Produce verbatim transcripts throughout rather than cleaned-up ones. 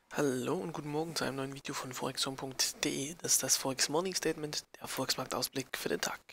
Hallo und guten Morgen zu einem neuen Video von forexon punkt de. Das ist das Forex Morning Statement, der Forex-Marktausblick für den Tag.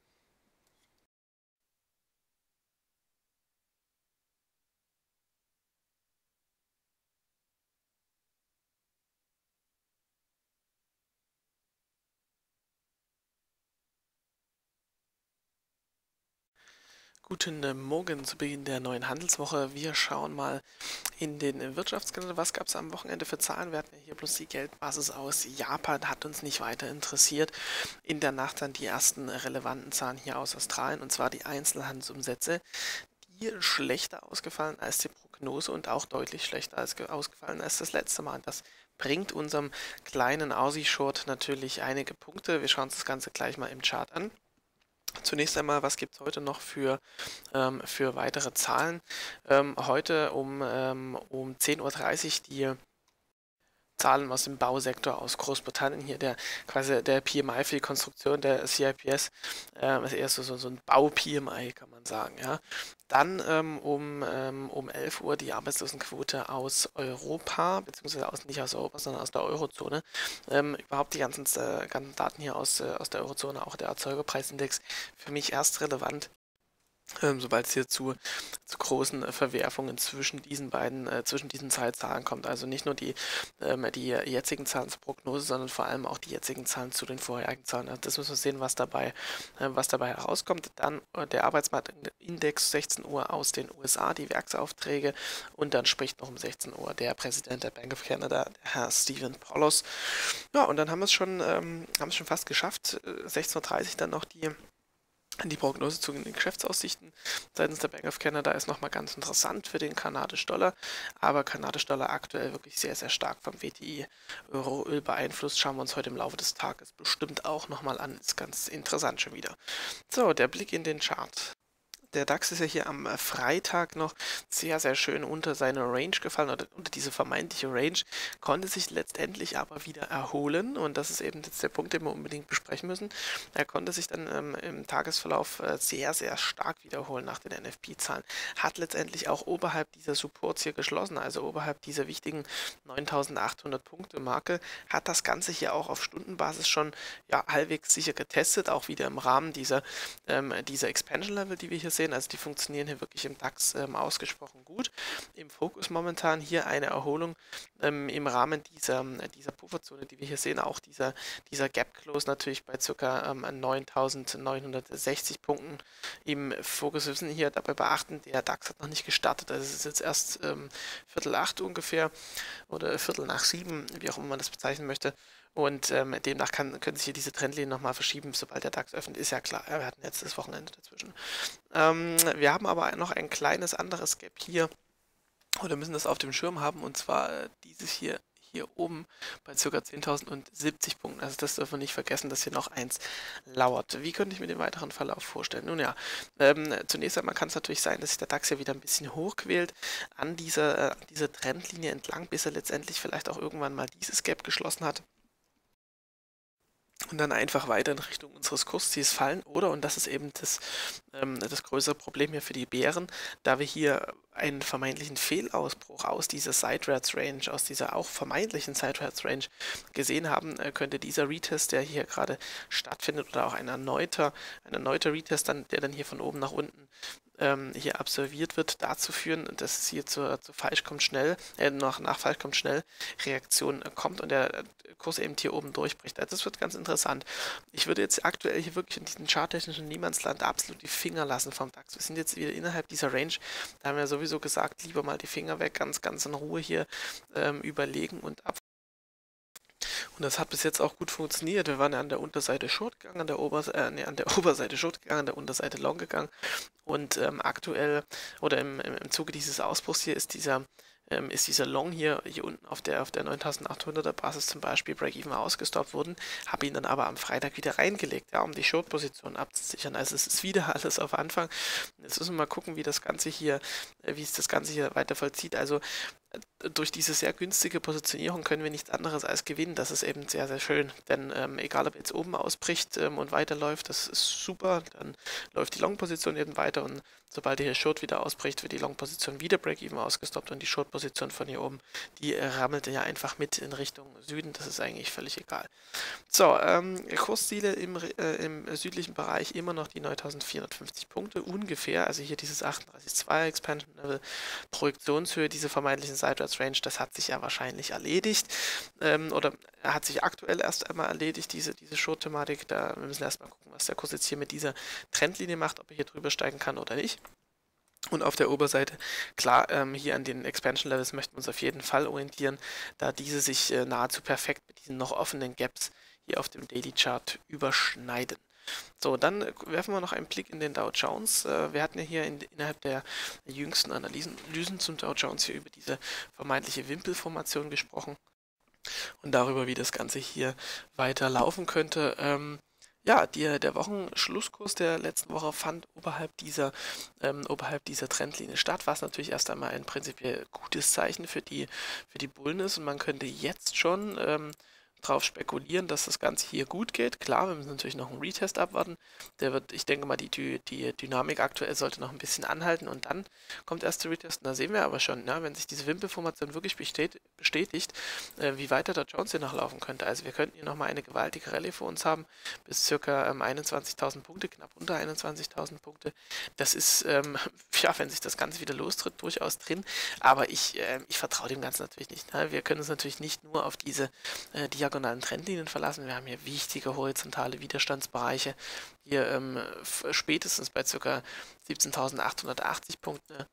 Guten Morgen zu Beginn der neuen Handelswoche. Wir schauen mal in den Wirtschaftskalender. Was gab es am Wochenende für Zahlen? Wir hatten ja hier bloß die Geldbasis aus Japan, hat uns nicht weiter interessiert. In der Nacht dann die ersten relevanten Zahlen hier aus Australien, und zwar die Einzelhandelsumsätze, die schlechter ausgefallen als die Prognose und auch deutlich schlechter als ausgefallen als das letzte Mal. Das bringt unserem kleinen Aussie-Short natürlich einige Punkte. Wir schauen uns das Ganze gleich mal im Chart an. Zunächst einmal, was gibt es heute noch für, ähm, für weitere Zahlen? Ähm, heute um, ähm, um zehn Uhr dreißig die Zahlen aus dem Bausektor aus Großbritannien. Hier der quasi der P M I für die Konstruktion, der C I P S, äh, ist eher so, so, so ein Bau-P M I, kann man sagen. Ja. Dann ähm, um, ähm, um elf Uhr die Arbeitslosenquote aus Europa, beziehungsweise aus, nicht aus Europa, sondern aus der Eurozone. Ähm, überhaupt die ganzen, äh, ganzen Daten hier aus, äh, aus der Eurozone, auch der Erzeugerpreisindex, für mich erst relevant, ähm, sobald es hier zu, zu großen äh, Verwerfungen zwischen diesen beiden, äh, zwischen diesen Zeitzahlen kommt. Also nicht nur die, ähm, die jetzigen Zahlen zur Prognose, sondern vor allem auch die jetzigen Zahlen zu den vorherigen Zahlen. Also das müssen wir sehen, was dabei, äh, was dabei herauskommt. Dann äh, der Arbeitsmarktindex sechzehn Uhr aus den U S A, die Werksaufträge, und dann spricht noch um sechzehn Uhr der Präsident der Bank of Canada, Herr Stephen Poloz. Ja, und dann haben wir es schon, ähm, haben es schon fast geschafft. Äh, sechzehn Uhr dreißig dann noch die Die Prognose zu den Geschäftsaussichten seitens der Bank of Canada ist nochmal ganz interessant für den kanadischen Dollar, aber kanadischer Dollar aktuell wirklich sehr, sehr stark vom W T I Euro-Öl beeinflusst. Schauen wir uns heute im Laufe des Tages bestimmt auch nochmal an. Ist ganz interessant schon wieder. So, der Blick in den Chart. Der DAX ist ja hier am Freitag noch sehr, sehr schön unter seine Range gefallen, oder unter diese vermeintliche Range, konnte sich letztendlich aber wieder erholen, und das ist eben jetzt der Punkt, den wir unbedingt besprechen müssen. Er konnte sich dann ähm, im Tagesverlauf äh, sehr, sehr stark wiederholen nach den N F P-Zahlen, hat letztendlich auch oberhalb dieser Supports hier geschlossen, also oberhalb dieser wichtigen neuntausendachthundert Punkte Marke, hat das Ganze hier auch auf Stundenbasis schon ja, halbwegs sicher getestet, auch wieder im Rahmen dieser, ähm, dieser Expansion-Level, die wir hier sehen. Also die funktionieren hier wirklich im DAX ähm, ausgesprochen gut. Im Fokus momentan hier eine Erholung ähm, im Rahmen dieser, dieser Pufferzone, die wir hier sehen. Auch dieser, dieser Gap Close natürlich bei ca. Ähm, neuntausendneunhundertsechzig Punkten im Fokus. Wir müssen hier dabei beachten, der DAX hat noch nicht gestartet. Also es ist jetzt erst ähm, Viertel acht ungefähr oder Viertel nach sieben, wie auch immer man das bezeichnen möchte. Und ähm, demnach kann, können sich hier diese Trendlinien nochmal verschieben, sobald der DAX öffnet. Ist ja klar, ja, wir hatten jetzt das Wochenende dazwischen. Ähm, wir haben aber noch ein kleines anderes Gap hier, oder müssen das auf dem Schirm haben, und zwar äh, dieses hier hier oben bei ca. zehntausendsiebzig Punkten. Also das dürfen wir nicht vergessen, dass hier noch eins lauert. Wie könnte ich mir den weiteren Verlauf vorstellen? Nun ja, ähm, zunächst einmal kann es natürlich sein, dass sich der DAX hier wieder ein bisschen hochquält an dieser, äh, dieser Trendlinie entlang, bis er letztendlich vielleicht auch irgendwann mal dieses Gap geschlossen hat und dann einfach weiter in Richtung unseres Kursziels fallen. Oder, und das ist eben das, ähm, das größere Problem hier für die Bären, da wir hier einen vermeintlichen Fehlausbruch aus dieser Sidewärts-Range, aus dieser auch vermeintlichen Sidewärts-Range gesehen haben, äh, könnte dieser Retest, der hier gerade stattfindet, oder auch ein erneuter, ein erneuter Retest, dann, der dann hier von oben nach unten ähm, hier absolviert wird, dazu führen, dass es hier zu, zu falsch kommt schnell, äh, nach, nach falsch kommt schnell Reaktion äh, kommt und der äh, Kurs eben hier oben durchbricht. Also das wird ganz interessant. Ich würde jetzt aktuell hier wirklich in diesem charttechnischen Niemandsland absolut die Finger lassen vom DAX. Wir sind jetzt wieder innerhalb dieser Range. Da haben wir sowieso gesagt, lieber mal die Finger weg, ganz, ganz in Ruhe hier ähm, überlegen und ab. Und das hat bis jetzt auch gut funktioniert. Wir waren ja an der Unterseite Short gegangen, an der, Obers äh, nee, an der Oberseite Short gegangen, an der Unterseite Long gegangen. Und ähm, aktuell oder im, im, im Zuge dieses Ausbruchs hier ist dieser, ähm, ist dieser Long hier, hier unten auf der, auf der neuntausendachthunderter Basis zum Beispiel Break-Even ausgestoppt worden, habe ihn dann aber am Freitag wieder reingelegt, ja, um die Short-Position abzusichern. Also es ist wieder alles auf Anfang. Jetzt müssen wir mal gucken, wie das Ganze hier, äh, wie es das Ganze hier weiter vollzieht. Also durch diese sehr günstige Positionierung können wir nichts anderes als gewinnen. Das ist eben sehr, sehr schön. Denn ähm, egal, ob jetzt oben ausbricht ähm, und weiterläuft, das ist super. Dann läuft die Long-Position eben weiter und sobald hier Short wieder ausbricht, wird die Long-Position wieder Break-Even ausgestoppt und die Short-Position von hier oben, die äh, rammelt ja einfach mit in Richtung Süden. Das ist eigentlich völlig egal. So, ähm, Kursziele im, äh, im südlichen Bereich immer noch die neuntausendvierhundertfünfzig Punkte ungefähr. Also hier dieses achtunddreißig Komma zwei Expansion Level, Projektionshöhe, diese vermeintlichen Sideways Range, das hat sich ja wahrscheinlich erledigt. Ähm, oder hat sich aktuell erst einmal erledigt, diese, diese Short-Thematik. Da wir müssen erstmal gucken, was der Kurs jetzt hier mit dieser Trendlinie macht, ob er hier drüber steigen kann oder nicht. Und auf der Oberseite, klar, ähm, hier an den Expansion Levels möchten wir uns auf jeden Fall orientieren, da diese sich äh, nahezu perfekt mit diesen noch offenen Gaps hier auf dem Daily Chart überschneiden. So, dann äh, werfen wir noch einen Blick in den Dow Jones. Äh, wir hatten ja hier in, innerhalb der jüngsten Analysen Analysen zum Dow Jones hier über diese vermeintliche Wimpelformation gesprochen und darüber, wie das Ganze hier weiter laufen könnte. Ähm, ja, die, der Wochenschlusskurs der letzten Woche fand oberhalb dieser, ähm, oberhalb dieser Trendlinie statt, was natürlich erst einmal ein prinzipiell gutes Zeichen für die, für die Bullen ist. Und man könnte jetzt schon ähm, darauf spekulieren, dass das Ganze hier gut geht. Klar, wir müssen natürlich noch einen Retest abwarten. Der wird, ich denke mal, die, die, die Dynamik aktuell sollte noch ein bisschen anhalten und dann kommt erst der Retest. Und da sehen wir aber schon, ja, wenn sich diese Wimpelformation wirklich bestät, bestätigt, äh, wie weiter der Jones hier noch laufen könnte. Also wir könnten hier nochmal eine gewaltige Rallye vor uns haben, bis circa ähm, einundzwanzigtausend Punkte, knapp unter einundzwanzigtausend Punkte. Das ist, ähm, ja, wenn sich das Ganze wieder lostritt, durchaus drin. Aber ich, äh, ich vertraue dem Ganzen natürlich nicht. Ne? Wir können uns natürlich nicht nur auf diese äh, diagonalen Trendlinien verlassen. Wir haben hier wichtige horizontale Widerstandsbereiche. Hier ähm, spätestens bei ca. siebzehntausendachthundertachtzig Punkte.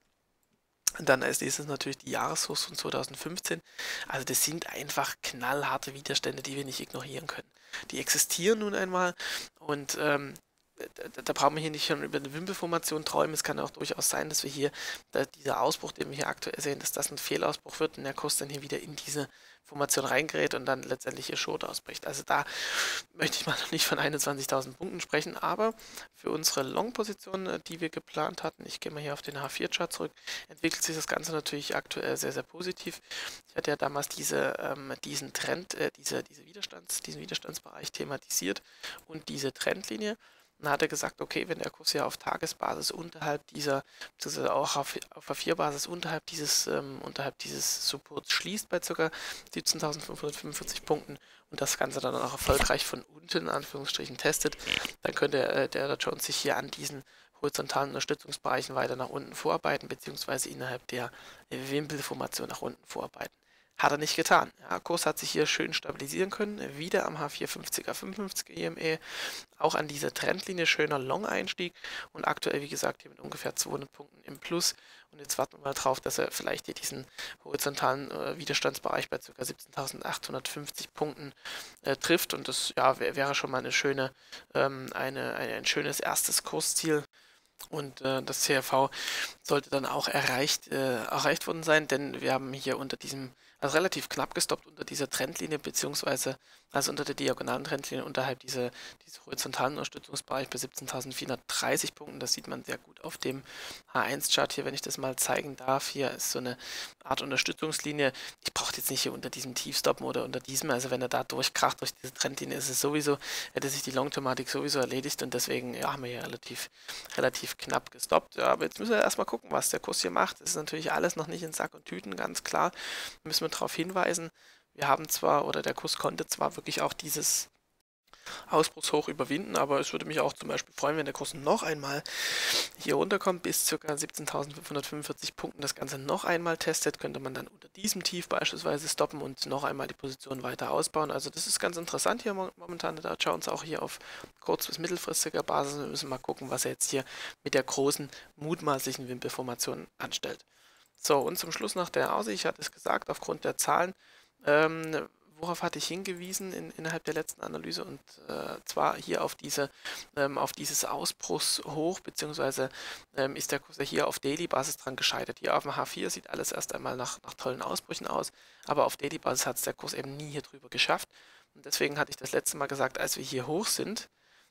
Dann als nächstes natürlich die Jahreshochs von zweitausendfünfzehn. Also das sind einfach knallharte Widerstände, die wir nicht ignorieren können. Die existieren nun einmal und ähm, da, da brauchen wir hier nicht schon über eine Wimpelformation träumen. Es kann auch durchaus sein, dass wir hier, da dieser Ausbruch, den wir hier aktuell sehen, dass das ein Fehlausbruch wird und der Kurs dann hier wieder in diese Formation reingerät und dann letztendlich hier Short ausbricht. Also da möchte ich mal noch nicht von einundzwanzigtausend Punkten sprechen, aber für unsere Long-Position, die wir geplant hatten, ich gehe mal hier auf den H vier Chart zurück, entwickelt sich das Ganze natürlich aktuell sehr, sehr positiv. Ich hatte ja damals diese, ähm, diesen Trend, äh, diese, diese Widerstands, diesen Widerstandsbereich thematisiert und diese Trendlinie. Dann hat er gesagt, okay, wenn der Kurs ja auf Tagesbasis unterhalb dieser, beziehungsweise auch auf, auf H vier Basis unterhalb dieses, ähm, unterhalb dieses Supports schließt bei ca. siebzehntausendfünfhundertfünfundvierzig Punkten und das Ganze dann auch erfolgreich von unten in Anführungsstrichen testet, dann könnte äh, der Dow Jones sich hier an diesen horizontalen Unterstützungsbereichen weiter nach unten vorarbeiten, beziehungsweise innerhalb der Wimpelformation nach unten vorarbeiten. Hat er nicht getan. Ja, Kurs hat sich hier schön stabilisieren können, wieder am H vier fünfziger fünfundfünfziger E M E, auch an dieser Trendlinie, schöner Long-Einstieg und aktuell, wie gesagt, hier mit ungefähr zweihundert Punkten im Plus. Und jetzt warten wir mal drauf, dass er vielleicht hier diesen horizontalen äh, Widerstandsbereich bei ca. siebzehntausendachthundertfünfzig Punkten äh, trifft und das ja, wär, wäre schon mal eine schöne, ähm, eine, eine, ein schönes erstes Kursziel. Und äh, das C R V sollte dann auch erreicht, äh, erreicht worden sein, denn wir haben hier unter diesem, also relativ knapp gestoppt unter dieser Trendlinie, beziehungsweise also unter der diagonalen Trendlinie unterhalb dieser, dieser horizontalen Unterstützungsbereich bei siebzehntausendvierhundertdreißig Punkten. Das sieht man sehr gut auf dem H eins Chart hier, wenn ich das mal zeigen darf. Hier ist so eine Art Unterstützungslinie. Ich brauche jetzt nicht hier unter diesem Tiefstoppen oder unter diesem, also wenn er da durchkracht durch diese Trendlinie, ist es sowieso, hätte sich die Long-Thematik sowieso erledigt und deswegen ja, haben wir hier relativ, relativ knapp gestoppt. Ja, aber jetzt müssen wir erstmal gucken, was der Kurs hier macht. Das ist natürlich alles noch nicht in Sack und Tüten, ganz klar. Da müssen wir darauf hinweisen. Wir haben zwar, oder der Kurs konnte zwar wirklich auch dieses Ausbruchshoch überwinden, aber es würde mich auch zum Beispiel freuen, wenn der Kurs noch einmal hier runterkommt bis ca. siebzehntausendfünfhundertfünfundvierzig Punkten, das Ganze noch einmal testet, könnte man dann unter diesem Tief beispielsweise stoppen und noch einmal die Position weiter ausbauen. Also das ist ganz interessant hier momentan, da schauen wir uns auch hier auf kurz- bis mittelfristiger Basis. Wir müssen mal gucken, was er jetzt hier mit der großen mutmaßlichen Wimpelformation anstellt. So, und zum Schluss noch der Aussicht, ich hatte es gesagt, aufgrund der Zahlen, ähm, worauf hatte ich hingewiesen in, innerhalb der letzten Analyse und äh, zwar hier auf diese ähm, auf dieses Ausbruchshoch, beziehungsweise ähm, ist der Kurs ja hier auf Daily-Basis dran gescheitert. Hier auf dem H vier sieht alles erst einmal nach, nach tollen Ausbrüchen aus, aber auf Daily-Basis hat es der Kurs eben nie hier drüber geschafft und deswegen hatte ich das letzte Mal gesagt, als wir hier hoch sind,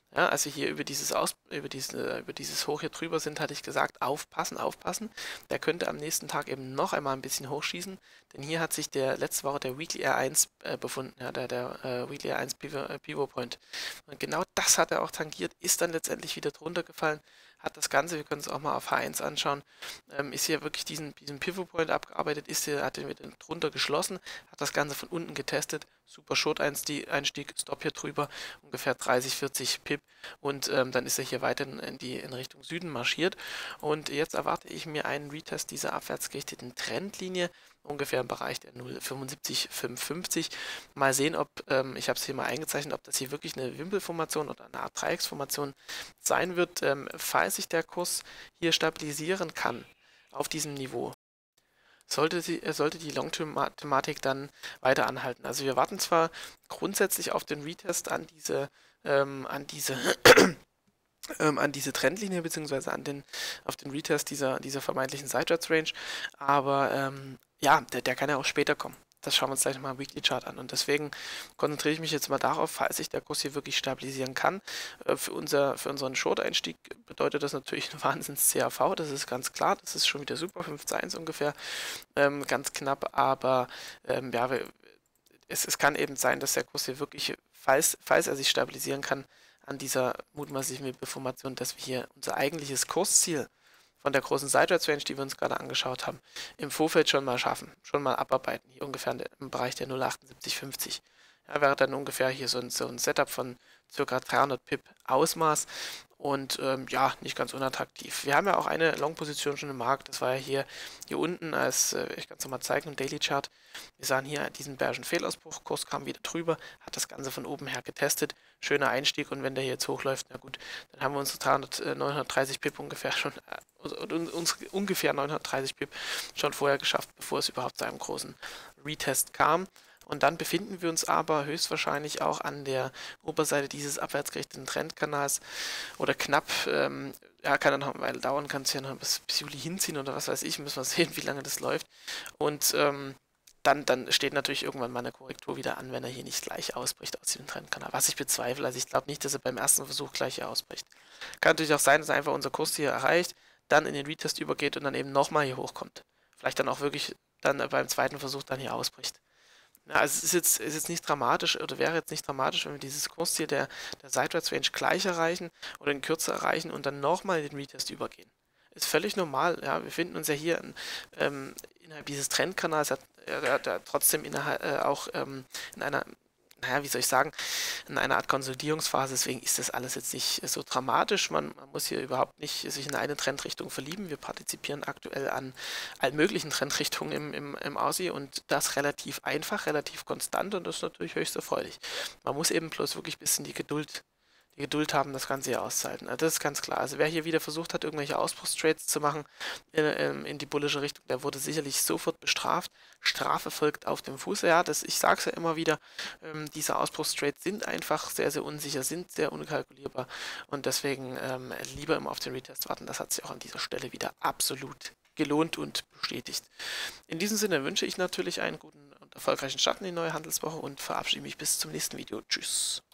Ja, also hier über dieses Aus, über diese, über dieses Hoch hier drüber sind, hatte ich gesagt, aufpassen, aufpassen. Der könnte am nächsten Tag eben noch einmal ein bisschen hochschießen, denn hier hat sich der letzte Woche der Weekly R eins äh, befunden, ja, der, der äh, Weekly R eins Pivot, äh, Pivot Point. Und genau das hat er auch tangiert, ist dann letztendlich wieder drunter gefallen, hat das Ganze, wir können es auch mal auf H eins anschauen, ähm, ist hier wirklich diesen, diesen Pivot Point abgearbeitet, ist hier, hat den wieder drunter geschlossen, hat das Ganze von unten getestet, super Short-Einstieg, Stop hier drüber, ungefähr dreißig, vierzig Pip und ähm, dann ist er hier weiter in, in die in Richtung Süden marschiert und jetzt erwarte ich mir einen Retest dieser abwärts gerichteten Trendlinie, ungefähr im Bereich der null Komma fünfundsiebzig fünfundfünfzig. Mal sehen, ob, ähm, ich habe es hier mal eingezeichnet, ob das hier wirklich eine Wimpelformation oder eine Art Dreiecksformation sein wird, ähm, falls sich der Kurs hier stabilisieren kann auf diesem Niveau. Sollte, sie, äh, sollte die Long-Term-Thematik dann weiter anhalten. Also wir warten zwar grundsätzlich auf den Retest an diese, ähm, an diese ähm, an diese Trendlinie beziehungsweise an den, auf den Retest dieser, dieser vermeintlichen Seitwärts-Range, aber ähm, ja, der, der kann ja auch später kommen. Das schauen wir uns gleich nochmal im Weekly Chart an. Und deswegen konzentriere ich mich jetzt mal darauf, falls sich der Kurs hier wirklich stabilisieren kann. Äh, für, unser, für unseren Short-Einstieg bedeutet das natürlich ein Wahnsinns-C A V, das ist ganz klar. Das ist schon wieder super, fünf Komma eins ungefähr, ähm, ganz knapp. Aber ähm, ja, wir, es, es kann eben sein, dass der Kurs hier wirklich, falls, falls er sich stabilisieren kann, an dieser mutmaßlichen Wimpelformation, dass wir hier unser eigentliches Kursziel von der großen Seitwärtsrange, die wir uns gerade angeschaut haben, im Vorfeld schon mal schaffen, schon mal abarbeiten, hier ungefähr im Bereich der null Komma achtundsiebzig fünfzig. Ja, wäre dann ungefähr hier so ein, so ein Setup von ca. dreihundert Pip Ausmaß und ähm, ja, nicht ganz unattraktiv. Wir haben ja auch eine Long-Position schon im Markt, das war ja hier, hier unten, als äh, ich kann es nochmal zeigen, im Daily Chart. Wir sahen hier diesen Bärischen Fehlausbruch, Kurs kam wieder drüber, hat das Ganze von oben her getestet, schöner Einstieg und wenn der hier jetzt hochläuft, na gut, dann haben wir unsere dreihundert, äh, neunhundertdreißig Pip ungefähr schon, äh, uns, ungefähr neunhundertdreißig Pip schon vorher geschafft, bevor es überhaupt zu einem großen Retest kam. Und dann befinden wir uns aber höchstwahrscheinlich auch an der Oberseite dieses abwärtsgerichteten Trendkanals oder knapp, ähm, ja, kann dann noch eine Weile dauern, kann es ja noch bis, bis Juli hinziehen oder was weiß ich, müssen wir sehen, wie lange das läuft. Und ähm, dann, dann steht natürlich irgendwann mal eine Korrektur wieder an, wenn er hier nicht gleich ausbricht aus diesem Trendkanal, was ich bezweifle. Also ich glaube nicht, dass er beim ersten Versuch gleich hier ausbricht. Kann natürlich auch sein, dass er einfach unser Kurs hier erreicht, dann in den Retest übergeht und dann eben nochmal hier hochkommt. Vielleicht dann auch wirklich dann beim zweiten Versuch dann hier ausbricht. Ja, also es ist jetzt, ist jetzt nicht dramatisch oder wäre jetzt nicht dramatisch, wenn wir dieses Kursziel der, der Seitwärtsrange gleich erreichen oder in Kürze erreichen und dann nochmal in den Retest übergehen. Ist völlig normal, ja, wir befinden uns ja hier in, ähm, innerhalb dieses Trendkanals, hat, äh, der trotzdem innerhalb, äh, auch ähm, in einer, naja, wie soll ich sagen, in einer Art Konsolidierungsphase, deswegen ist das alles jetzt nicht so dramatisch, man, man muss hier überhaupt nicht sich in eine Trendrichtung verlieben, wir partizipieren aktuell an allen möglichen Trendrichtungen im, im, im Aussie und das relativ einfach, relativ konstant und das ist natürlich höchst erfreulich. Man muss eben bloß wirklich ein bisschen die Geduld die Geduld haben, das Ganze hier auszuhalten. Also das ist ganz klar. Also wer hier wieder versucht hat, irgendwelche Ausbruchstrades zu machen in, in die bullische Richtung, der wurde sicherlich sofort bestraft. Strafe folgt auf dem Fuße. Ja, das, ich sage es ja immer wieder, ähm, diese Ausbruchstrades sind einfach sehr, sehr unsicher, sind sehr unkalkulierbar und deswegen ähm, lieber immer auf den Retest warten. Das hat sich auch an dieser Stelle wieder absolut gelohnt und bestätigt. In diesem Sinne wünsche ich natürlich einen guten und erfolgreichen Start in die neue Handelswoche und verabschiede mich bis zum nächsten Video. Tschüss.